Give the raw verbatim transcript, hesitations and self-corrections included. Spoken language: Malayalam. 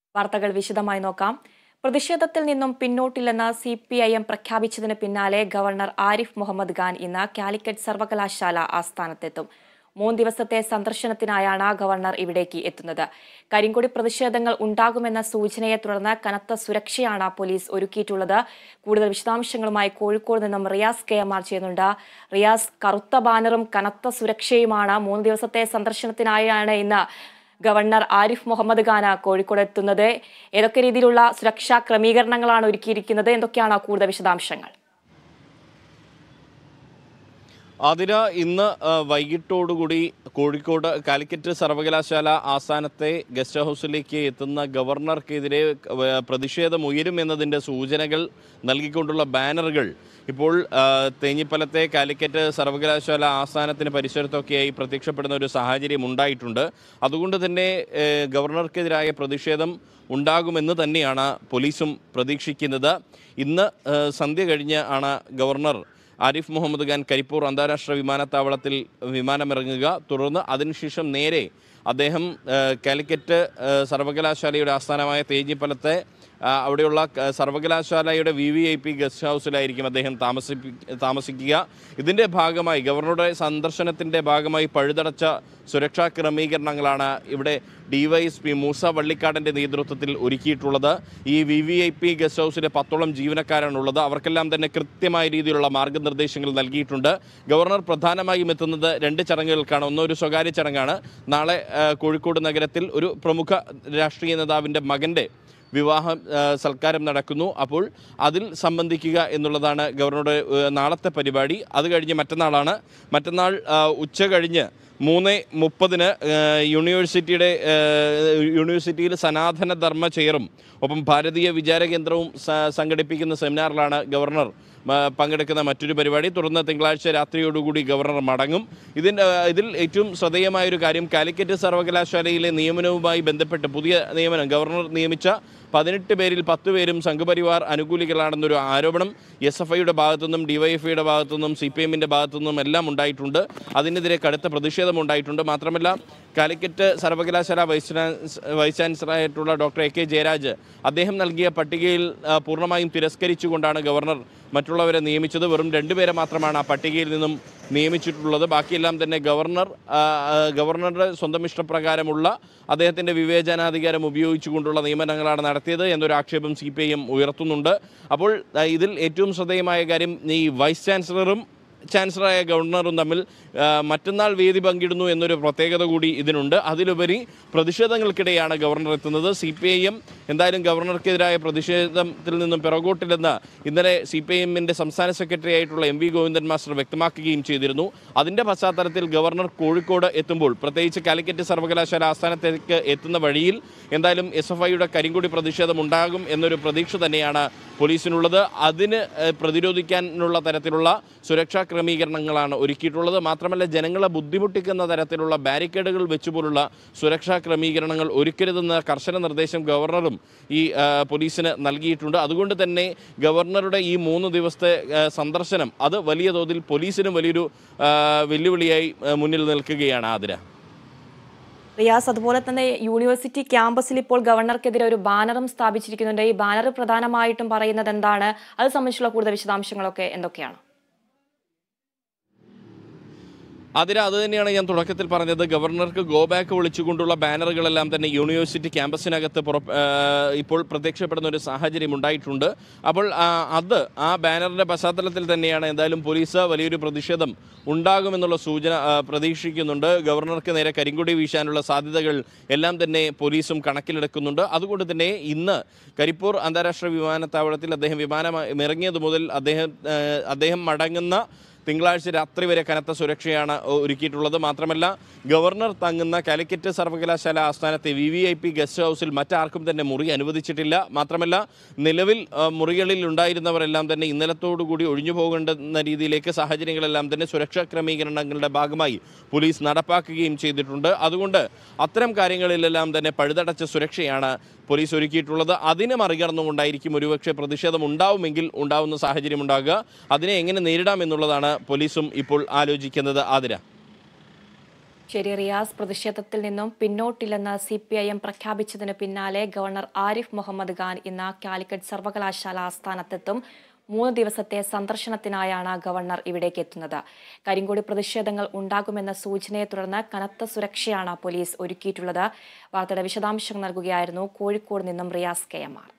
വാർത്തകൾ വിശദമായി നോക്കാം. പ്രതിഷേധത്തിൽ നിന്നും പിന്നോട്ടില്ലെന്ന് സി പി ഐ എം പ്രഖ്യാപിച്ചതിന് പിന്നാലെ ഗവർണർ ആരിഫ് മുഹമ്മദ് ഖാൻ ഇന്ന് കാലിക്കറ്റ് സർവകലാശാല ആസ്ഥാനത്തെത്തും. മൂന്ന് ദിവസത്തെ സന്ദർശനത്തിനായാണ് ഗവർണർ ഇവിടേക്ക് എത്തുന്നത്. കരിങ്കൊടി പ്രതിഷേധങ്ങൾ ഉണ്ടാകുമെന്ന സൂചനയെ തുടർന്ന് കനത്ത സുരക്ഷയാണ് പോലീസ് ഒരുക്കിയിട്ടുള്ളത്. കൂടുതൽ വിശദാംശങ്ങളുമായി കോഴിക്കോട് നിന്നും റിയാസ് കെ എം ആർ ചെയ്യുന്നുണ്ട്. റിയാസ്, കറുത്ത ബാനറും കനത്ത സുരക്ഷയുമാണ്. മൂന്ന് ദിവസത്തെ സന്ദർശനത്തിനായാണ് ഇന്ന് ഗവർണർ ആരിഫ് മുഹമ്മദ് ഖാൻ കോഴിക്കോട് എത്തുന്നത്. ഏതൊക്കെ രീതിയിലുള്ള സുരക്ഷാ ക്രമീകരണങ്ങളാണ് ഒരുക്കിയിരിക്കുന്നത്? എന്തൊക്കെയാണ് കൂടുതൽ വിശദാംശങ്ങൾ? അതിന് ഇന്ന് വൈകിട്ടോടുകൂടി കോഴിക്കോട് കാലിക്കറ്റ് സർവകലാശാല ആസ്ഥാനത്തെ ഗസ്റ്റ് ഹൗസിലേക്ക് എത്തുന്ന ഗവർണർക്കെതിരെ പ്രതിഷേധം ഉയരുമെന്നതിൻ്റെ സൂചനകൾ നൽകിക്കൊണ്ടുള്ള ബാനറുകൾ ഇപ്പോൾ തേഞ്ഞിപ്പലത്തെ കാലിക്കറ്റ് സർവകലാശാല ആസ്ഥാനത്തിന് പരിസരത്തൊക്കെയായി പ്രത്യക്ഷപ്പെടുന്ന ഒരു സാഹചര്യം ഉണ്ടായിട്ടുണ്ട്. അതുകൊണ്ട് തന്നെ ഗവർണർക്കെതിരായ പ്രതിഷേധം ഉണ്ടാകുമെന്ന് തന്നെയാണ് പോലീസും പ്രതീക്ഷിക്കുന്നത്. ഇന്ന് സന്ധ്യ കഴിഞ്ഞ് ആണ് ഗവർണർ ആരിഫ് മുഹമ്മദ് ഖാൻ കരിപ്പൂർ അന്താരാഷ്ട്ര വിമാനത്താവളത്തിൽ വിമാനമിറങ്ങുക. തുടർന്ന് അതിനുശേഷം നേരെ അദ്ദേഹം കാലിക്കറ്റ് സർവകലാശാലയുടെ ആസ്ഥാനമായ തേഞ്ഞിപ്പലത്തെ അവിടെയുള്ള സർവകലാശാലയുടെ V V I P guest ഹൗസിലായിരിക്കും അദ്ദേഹം താമസിപ്പി താമസിക്കുക ഇതിൻ്റെ ഭാഗമായി ഗവർണറുടെ സന്ദർശനത്തിൻ്റെ ഭാഗമായി പഴുതടച്ച സുരക്ഷാ ക്രമീകരണങ്ങളാണ് ഇവിടെ D Y S P Moosa വള്ളിക്കാടിൻ്റെ നേതൃത്വത്തിൽ ഒരുക്കിയിട്ടുള്ളത്. ഈ V V I P guest ഹൗസിലെ പത്തോളം ജീവനക്കാരാണുള്ളത്. അവർക്കെല്ലാം തന്നെ കൃത്യമായ രീതിയിലുള്ള മാർഗ്ഗനിർദ്ദേശങ്ങൾ നൽകിയിട്ടുണ്ട്. ഗവർണർ പ്രധാനമായും എത്തുന്നത് രണ്ട് ചടങ്ങുകൾക്കാണ്. ഒന്നൊരു സ്വകാര്യ ചടങ്ങാണ്. നാളെ കോഴിക്കോട് നഗരത്തിൽ ഒരു പ്രമുഖ രാഷ്ട്രീയ നേതാവിൻ്റെ മകൻ്റെ വിവാഹം സൽക്കാരം നടക്കുന്നു. അപ്പോൾ അതിൽ സംബന്ധിക്കുക എന്നുള്ളതാണ് ഗവർണറുടെ നാളത്തെ പരിപാടി. അത് കഴിഞ്ഞ് മറ്റന്നാളാണ്. മറ്റന്നാൾ ഉച്ച കഴിഞ്ഞ് മൂന്ന് മുപ്പതിന് യൂണിവേഴ്സിറ്റിയുടെ യൂണിവേഴ്സിറ്റിയിൽ സനാതന ധർമ്മ ചെയറും ഒപ്പം ഭാരതീയ വിചാര കേന്ദ്രവും സംഘടിപ്പിക്കുന്ന സെമിനാറിലാണ് ഗവർണർ പങ്കെടുക്കുന്ന മറ്റൊരു പരിപാടി. തുടർന്ന് തിങ്കളാഴ്ച രാത്രിയോടുകൂടി ഗവർണർ മടങ്ങും. ഇതിൻ്റെ ഇതിൽ ഏറ്റവും ശ്രദ്ധേയമായൊരു കാര്യം കാലിക്കറ്റ് സർവകലാശാലയിലെ നിയമനവുമായി ബന്ധപ്പെട്ട് പുതിയ നിയമനം ഗവർണർ നിയമിച്ച പതിനെട്ട് പേരിൽ പത്ത് പേരും സംഘപരിവാർ അനുകൂലികളാണെന്നൊരു ആരോപണം എസ് എഫ് ഐയുടെ ഭാഗത്തുനിന്നും ഡി വൈ എഫ് ഐയുടെ ഭാഗത്തുനിന്നും സി പി എമ്മിൻ്റെ ഭാഗത്തുനിന്നും എല്ലാം ഉണ്ടായിട്ടുണ്ട്. അതിനെതിരെ കടുത്ത പ്രതിഷേധം ഉണ്ടായിട്ടുണ്ട്. മാത്രമല്ല കാലിക്കറ്റ് സർവകലാശാല വൈസ് വൈസ് ചാൻസലറായിട്ടുള്ള ഡോക്ടർ എ കെ ജയരാജ് അദ്ദേഹം നൽകിയ പട്ടികയിൽ പൂർണ്ണമായും തിരസ്കരിച്ചുകൊണ്ടാണ് ഗവർണർ മറ്റുള്ളവരെ നിയമിച്ചത്. വെറും രണ്ടുപേരെ മാത്രമാണ് ആ പട്ടികയിൽ നിന്നും നിയമിച്ചിട്ടുള്ളത്. ബാക്കിയെല്ലാം തന്നെ ഗവർണർ ഗവർണറുടെ സ്വന്തം ഇഷ്ടപ്രകാരമുള്ള അദ്ദേഹത്തിൻ്റെ വിവേചനാധികാരം ഉപയോഗിച്ചുകൊണ്ടുള്ള നിയമനങ്ങളാണ് നടത്തിയത് എന്നൊരു ആക്ഷേപം സി പി ഐ എം ഉയർത്തുന്നുണ്ട്. അപ്പോൾ ഇതിൽ ഏറ്റവും ശ്രദ്ധേയമായ കാര്യം ഈ വൈസ് ചാൻസലറും ചാൻസലറായ ഗവർണറും തമ്മിൽ മറ്റന്നാൾ വേദി പങ്കിടുന്നു എന്നൊരു പ്രത്യേകത കൂടി ഇതിനുണ്ട്. അതിലുപരി പ്രതിഷേധങ്ങൾക്കിടെയാണ് ഗവർണർ എത്തുന്നത്. സി പി ഐ എം എന്തായാലും ഗവർണർക്കെതിരായ പ്രതിഷേധത്തിൽ നിന്നും പിറകോട്ടില്ലെന്ന് ഇന്നലെ സി പി ഐ എമ്മിൻ്റെ സംസ്ഥാന സെക്രട്ടറി ആയിട്ടുള്ള എം വി ഗോവിന്ദൻ മാസ്റ്റർ വ്യക്തമാക്കുകയും ചെയ്തിരുന്നു. അതിൻ്റെ പശ്ചാത്തലത്തിൽ ഗവർണർ കോഴിക്കോട് എത്തുമ്പോൾ പ്രത്യേകിച്ച് കാലിക്കറ്റ് സർവകലാശാല ആസ്ഥാനത്തേക്ക് എത്തുന്ന വഴിയിൽ എന്തായാലും എസ് എഫ് ഐയുടെ കരിങ്കൊടി പ്രതിഷേധം ഉണ്ടാകും എന്നൊരു പ്രതീക്ഷ തന്നെയാണ് പോലീസിനുള്ളത്. അതിന് പ്രതിരോധിക്കാനുള്ള തരത്തിലുള്ള സുരക്ഷാ ക്രമീകരണങ്ങളാണ് ഒരുക്കിയിട്ടുള്ളത്. മാത്രമല്ല ജനങ്ങളെ ബുദ്ധിമുട്ടിക്കുന്ന തരത്തിലുള്ള ബാരിക്കേഡുകൾ വെച്ചുപോലുള്ള സുരക്ഷാ ക്രമീകരണങ്ങൾ ഒരുക്കരുതെന്ന കർശന നിർദ്ദേശം ഗവർണറും ഈ പോലീസിന് നൽകിയിട്ടുണ്ട്. അതുകൊണ്ട് തന്നെ ഗവർണറുടെ ഈ മൂന്ന് ദിവസത്തെ സന്ദർശനം അത് വലിയ തോതിൽ പോലീസിനും വലിയൊരു വെല്ലുവിളിയായി മുന്നിൽ നിൽക്കുകയാണ്. ആതിര, റിയാസ്, അതുപോലെ തന്നെ യൂണിവേഴ്സിറ്റി ക്യാമ്പസിൽ ഇപ്പോൾ ഗവർണർക്കെതിരെ ഒരു ബാനറും സ്ഥാപിച്ചിരിക്കുന്നുണ്ട്. ഈ ബാനർ പ്രധാനമായിട്ടും പറയുന്നത് എന്താണ്? അത് സംബന്ധിച്ചുള്ള കൂടുതൽ വിശദാംശങ്ങളൊക്കെ എന്തൊക്കെയാണ്? അതിന് അത് തന്നെയാണ് ഞാൻ തുടക്കത്തിൽ പറഞ്ഞത്. ഗവർണർക്ക് ഗോ ബാക്ക് വിളിച്ചുകൊണ്ടുള്ള ബാനറുകളെല്ലാം തന്നെ യൂണിവേഴ്സിറ്റി ക്യാമ്പസിനകത്ത് പുറ ഇപ്പോൾ പ്രത്യക്ഷപ്പെടുന്ന ഒരു സാഹചര്യം ഉണ്ടായിട്ടുണ്ട്. അപ്പോൾ അത് ആ ബാനറിൻ്റെ പശ്ചാത്തലത്തിൽ തന്നെയാണ് എന്തായാലും പോലീസ് വലിയൊരു പ്രതിഷേധം ഉണ്ടാകുമെന്നുള്ള സൂചന പ്രതീക്ഷിക്കുന്നുണ്ട്. ഗവർണർക്ക് നേരെ കരിങ്കൊടി വീശാനുള്ള സാധ്യതകൾ എല്ലാം തന്നെ പോലീസും കണക്കിലെടുക്കുന്നുണ്ട്. അതുകൊണ്ട് തന്നെ ഇന്ന് കരിപ്പൂർ അന്താരാഷ്ട്ര വിമാനത്താവളത്തിൽ അദ്ദേഹം വിമാനം ഇറങ്ങിയത് മുതൽ അദ്ദേഹം അദ്ദേഹം മടങ്ങുന്ന തിങ്കളാഴ്ച രാത്രി വരെ കനത്ത സുരക്ഷയാണ് ഒരുക്കിയിട്ടുള്ളത്. മാത്രമല്ല ഗവർണർ തങ്ങുന്ന കാലിക്കറ്റ് സർവകലാശാല ആസ്ഥാനത്തെ V V I P guest ഹൗസിൽ മറ്റാർക്കും തന്നെ മുറി അനുവദിച്ചിട്ടില്ല. മാത്രമല്ല നിലവിൽ മുറികളിൽ ഉണ്ടായിരുന്നവരെല്ലാം തന്നെ ഇന്നലത്തോടുകൂടി ഒഴിഞ്ഞു പോകേണ്ടുന്ന രീതിയിലേക്ക് സാഹചര്യങ്ങളെല്ലാം തന്നെ സുരക്ഷാ ക്രമീകരണങ്ങളുടെ ഭാഗമായി പോലീസ് നടപ്പാക്കുകയും ചെയ്തിട്ടുണ്ട്. അതുകൊണ്ട് അത്തരം കാര്യങ്ങളിലെല്ലാം തന്നെ പഴുതടച്ച സുരക്ഷയാണ് പോലീസ് ഒരുക്കിയിട്ടുള്ളത്. അതിനെ മറികടന്നുകൊണ്ടായിരിക്കും ഒരുപക്ഷെ പ്രതിഷേധം ഉണ്ടാവുമെങ്കിൽ ഉണ്ടാവുന്ന സാഹചര്യം ഉണ്ടാകുക. അതിനെ എങ്ങനെ നേരിടാമെന്നുള്ളതാണ് പോലീസും ഇപ്പോൾ ആലോചിക്കുന്നത്. ആതിര. ശരി റിയാസ്, പ്രതിഷേധത്തിൽ നിന്നും പിന്നോട്ടില്ലെന്ന് സി പി ഐ എം പ്രഖ്യാപിച്ചതിന് പിന്നാലെ ഗവർണർ ആരിഫ് മുഹമ്മദ് ഖാൻ ഇന്ന് കാലിക്കറ്റ് സർവകലാശാല ആസ്ഥാനത്തെത്തും. മൂന്ന് ദിവസത്തെ സന്ദർശനത്തിനായാണ് ഗവർണർ ഇവിടേക്ക് എത്തുന്നത്. കരിങ്കോടി പ്രതിഷേധങ്ങൾ ഉണ്ടാകുമെന്ന സൂചനയെ തുടർന്ന് കനത്ത സുരക്ഷയാണ് പോലീസ് ഒരുക്കിയിട്ടുള്ളത്. വാർത്തയുടെ വിശദാംശങ്ങൾ നൽകുകയായിരുന്നു കോഴിക്കോട് നിന്നും റിയാസ് കെ എം ആർ.